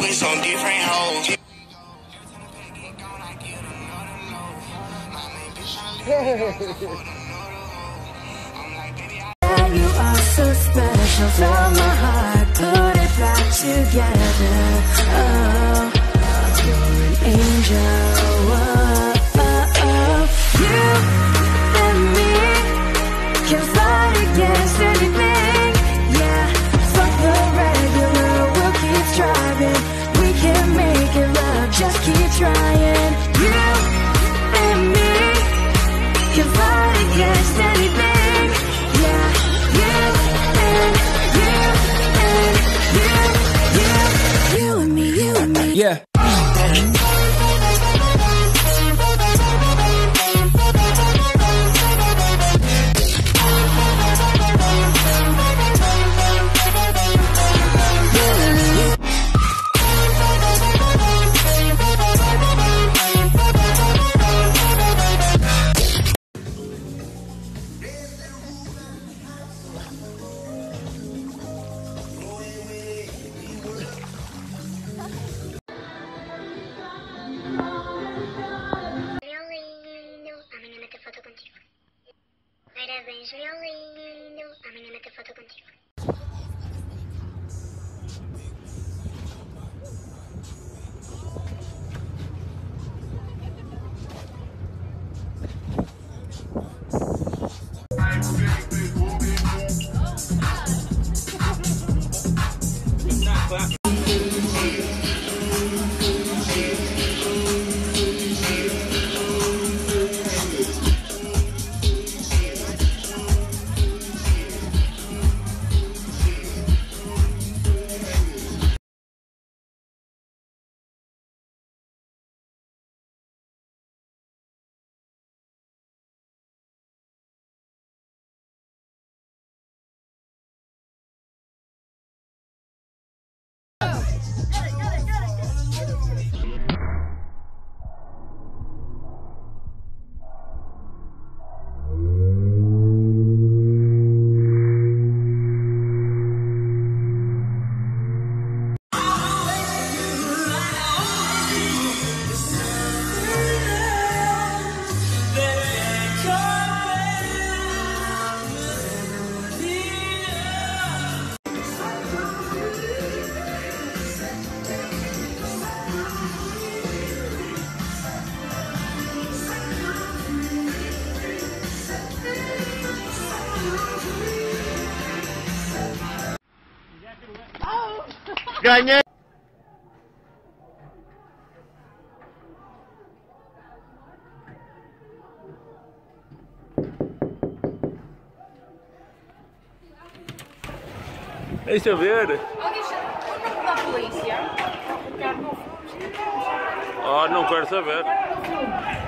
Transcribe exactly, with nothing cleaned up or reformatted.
with some different hoes. You are so special, from my heart, put it back together. Oh, you're an angel. Oh, oh, oh. You and me can fight against anything. Yeah, fuck the regular, we'll keep striving. We can make it love, just keep trying. You and me can fight against anything. Yeah. Parabéns, meu lindo. Amanhã eu foto contigo. Ganhei! Ei, seu verde? Alguém chama da polícia? Oh, não quero saber.